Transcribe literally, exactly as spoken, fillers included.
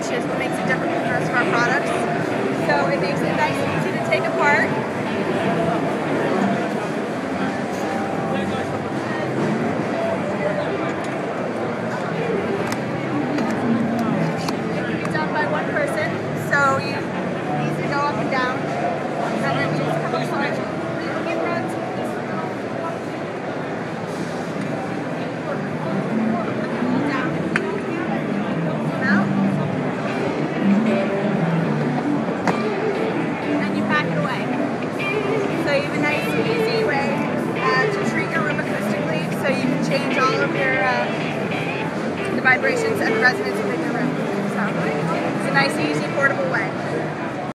which is what makes it different from the rest of our products. So it makes it nice and easy to take apart. It can be done by one person, so you easily go up and down. And then you just come apart. It runs. Easy way uh, to treat your room acoustically, so you can change all of your uh, the vibrations and resonance